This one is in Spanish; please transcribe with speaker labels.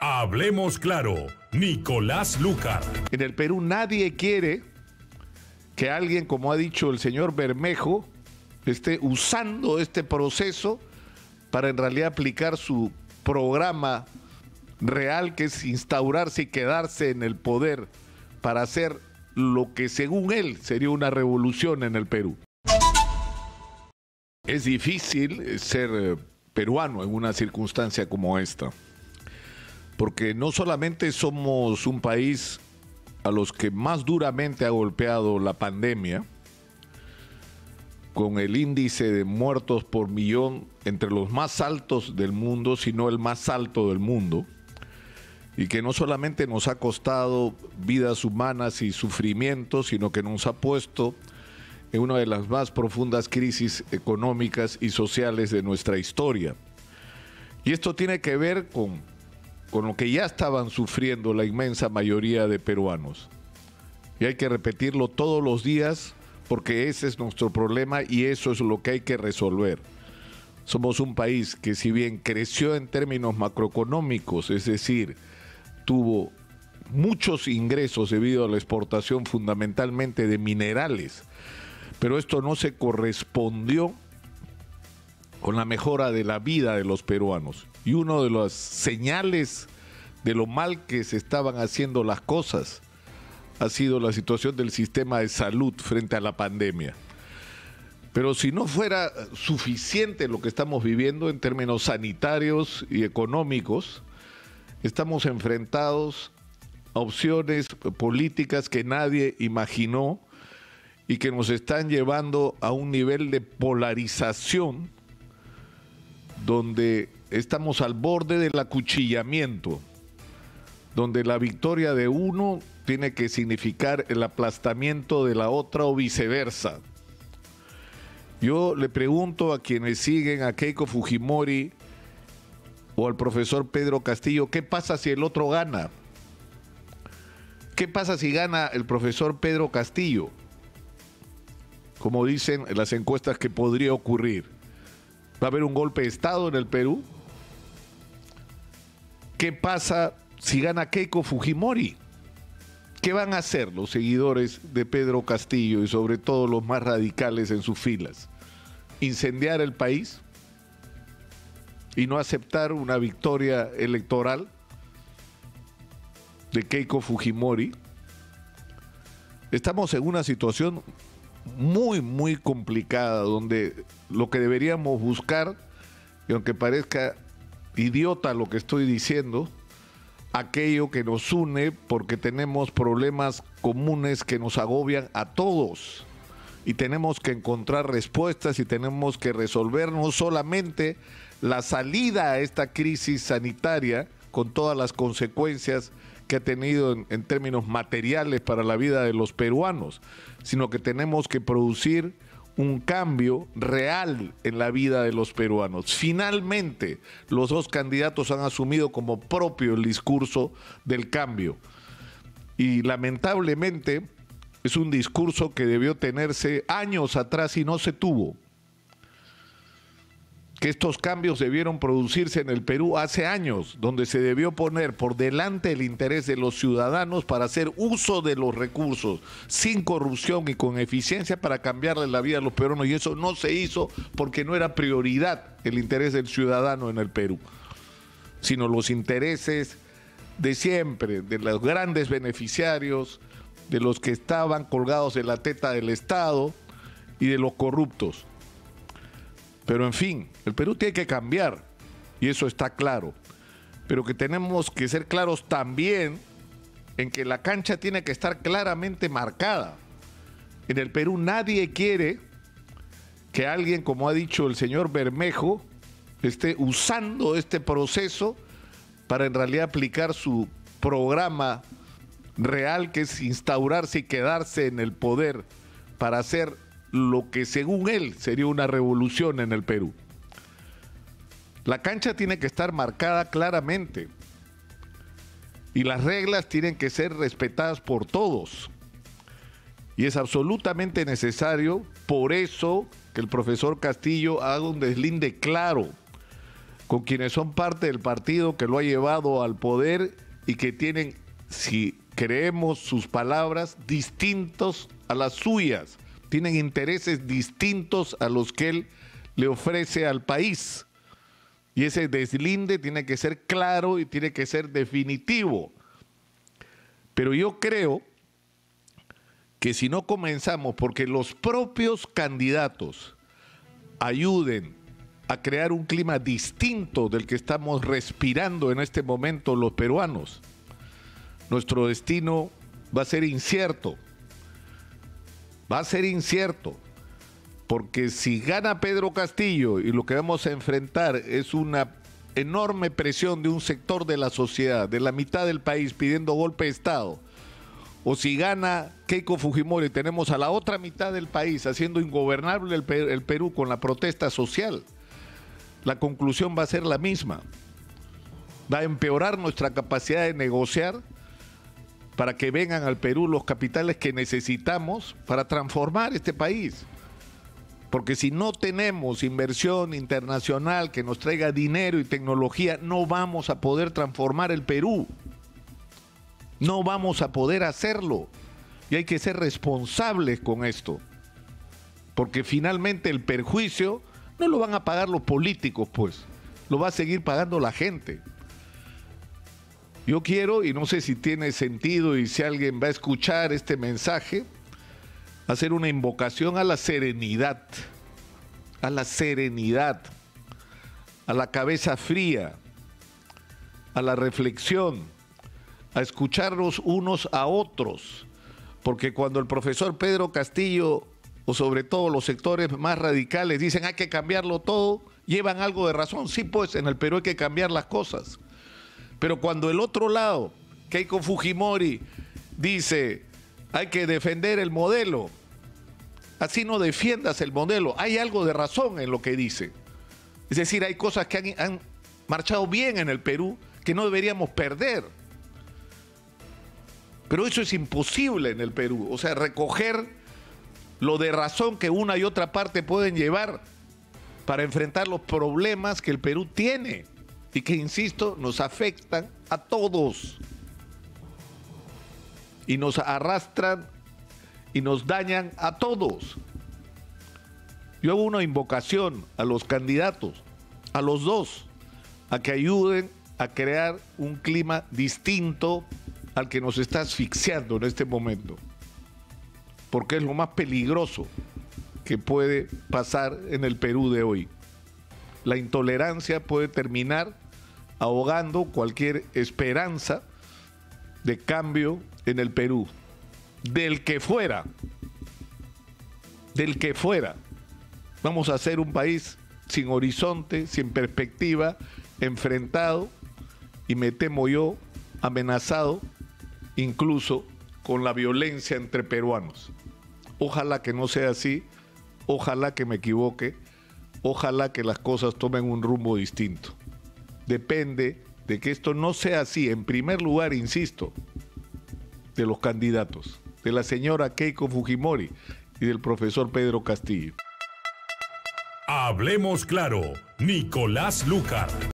Speaker 1: Hablemos claro, Nicolás Lucar.
Speaker 2: En el Perú nadie quiere que alguien, como ha dicho el señor Bermejo, esté usando este proceso para en realidad aplicar su programa real, que es instaurarse y quedarse en el poder para hacer lo que según él sería una revolución en el Perú. Es difícil ser peruano en una circunstancia como esta, porque no solamente somos un país a los que más duramente ha golpeado la pandemia, con el índice de muertos por millón entre los más altos del mundo, sino el más alto del mundo, y que no solamente nos ha costado vidas humanas y sufrimientos, sino que nos ha puesto en una de las más profundas crisis económicas y sociales de nuestra historia. Y esto tiene que ver con lo que ya estaban sufriendo la inmensa mayoría de peruanos. Y hay que repetirlo todos los días porque ese es nuestro problema y eso es lo que hay que resolver. Somos un país que, si bien creció en términos macroeconómicos, es decir, tuvo muchos ingresos debido a la exportación fundamentalmente de minerales, pero esto no se correspondió con la mejora de la vida de los peruanos. Y una de las señales de lo mal que se estaban haciendo las cosas ha sido la situación del sistema de salud frente a la pandemia. Pero si no fuera suficiente lo que estamos viviendo en términos sanitarios y económicos, estamos enfrentados a opciones políticas que nadie imaginó y que nos están llevando a un nivel de polarización donde estamos al borde del acuchillamiento, donde la victoria de uno tiene que significar el aplastamiento de la otra o viceversa. Yo le pregunto a quienes siguen a Keiko Fujimori o al profesor Pedro Castillo, ¿qué pasa si el otro gana? ¿Qué pasa si gana el profesor Pedro Castillo? Como dicen las encuestas que podría ocurrir. ¿Va a haber un golpe de Estado en el Perú? ¿Qué pasa si gana Keiko Fujimori? ¿Qué van a hacer los seguidores de Pedro Castillo y sobre todo los más radicales en sus filas? ¿Incendiar el país y no aceptar una victoria electoral de Keiko Fujimori? Estamos en una situación muy complicada, donde lo que deberíamos buscar, y aunque parezca idiota lo que estoy diciendo, aquello que nos une, porque tenemos problemas comunes que nos agobian a todos y tenemos que encontrar respuestas y tenemos que resolver no solamente la salida a esta crisis sanitaria con todas las consecuencias que ha tenido en términos materiales para la vida de los peruanos, sino que tenemos que producir un cambio real en la vida de los peruanos. Finalmente, los dos candidatos han asumido como propio el discurso del cambio. Y lamentablemente es un discurso que debió tenerse años atrás y no se tuvo. Que estos cambios debieron producirse en el Perú hace años, donde se debió poner por delante el interés de los ciudadanos para hacer uso de los recursos sin corrupción y con eficiencia para cambiarle la vida a los peruanos, y eso no se hizo porque no era prioridad el interés del ciudadano en el Perú, sino los intereses de siempre, de los grandes beneficiarios, de los que estaban colgados de la teta del Estado y de los corruptos. Pero en fin, el Perú tiene que cambiar y eso está claro, pero que tenemos que ser claros también en que la cancha tiene que estar claramente marcada. En el Perú nadie quiere que alguien, como ha dicho el señor Bermejo, esté usando este proceso para en realidad aplicar su programa real, que es instaurarse y quedarse en el poder para hacer lo que según él sería una revolución en el Perú. La cancha tiene que estar marcada claramente y las reglas tienen que ser respetadas por todos. Y es absolutamente necesario, por eso, que el profesor Castillo haga un deslinde claro con quienes son parte del partido que lo ha llevado al poder y que tienen, si creemos sus palabras, distintos a las suyas, tienen intereses distintos a los que él le ofrece al país. Y ese deslinde tiene que ser claro y tiene que ser definitivo. Pero yo creo que si no comenzamos, porque los propios candidatos ayuden a crear un clima distinto del que estamos respirando en este momento los peruanos, nuestro destino va a ser incierto. Va a ser incierto, porque si gana Pedro Castillo y lo que vamos a enfrentar es una enorme presión de un sector de la sociedad, de la mitad del país pidiendo golpe de Estado, o si gana Keiko Fujimori, tenemos a la otra mitad del país haciendo ingobernable el Perú con la protesta social, la conclusión va a ser la misma. Va a empeorar nuestra capacidad de negociar para que vengan al Perú los capitales que necesitamos para transformar este país. Porque si no tenemos inversión internacional que nos traiga dinero y tecnología, no vamos a poder transformar el Perú. No vamos a poder hacerlo. Y hay que ser responsables con esto. Porque finalmente el perjuicio no lo van a pagar los políticos, pues. Lo va a seguir pagando la gente. Yo quiero, y no sé si tiene sentido y si alguien va a escuchar este mensaje, hacer una invocación a la serenidad, a la cabeza fría, a la reflexión, a escucharnos unos a otros, porque cuando el profesor Pedro Castillo, o sobre todo los sectores más radicales, dicen hay que cambiarlo todo, llevan algo de razón. Sí, pues en el Perú hay que cambiar las cosas. Pero cuando el otro lado, Keiko Fujimori, dice hay que defender el modelo, así no defiendas el modelo. Hay algo de razón en lo que dice. Es decir, hay cosas que han marchado bien en el Perú que no deberíamos perder. Pero eso es imposible en el Perú. O sea, recoger lo de razón que una y otra parte pueden llevar para enfrentar los problemas que el Perú tiene y que, insisto, nos afectan a todos y nos arrastran y nos dañan a todos. Yo hago una invocación a los candidatos, a los dos, a que ayuden a crear un clima distinto al que nos está asfixiando en este momento, porque es lo más peligroso que puede pasar en el Perú de hoy. La intolerancia puede terminar ahogando cualquier esperanza de cambio en el Perú, del que fuera. Vamos a ser un país sin horizonte, sin perspectiva, enfrentado y me temo yo, amenazado incluso con la violencia entre peruanos. Ojalá que no sea así, ojalá que me equivoque, ojalá que las cosas tomen un rumbo distinto. Depende de que esto no sea así, en primer lugar, insisto, de los candidatos, de la señora Keiko Fujimori y del profesor Pedro Castillo.
Speaker 1: Hablemos claro, Nicolás Lúcar.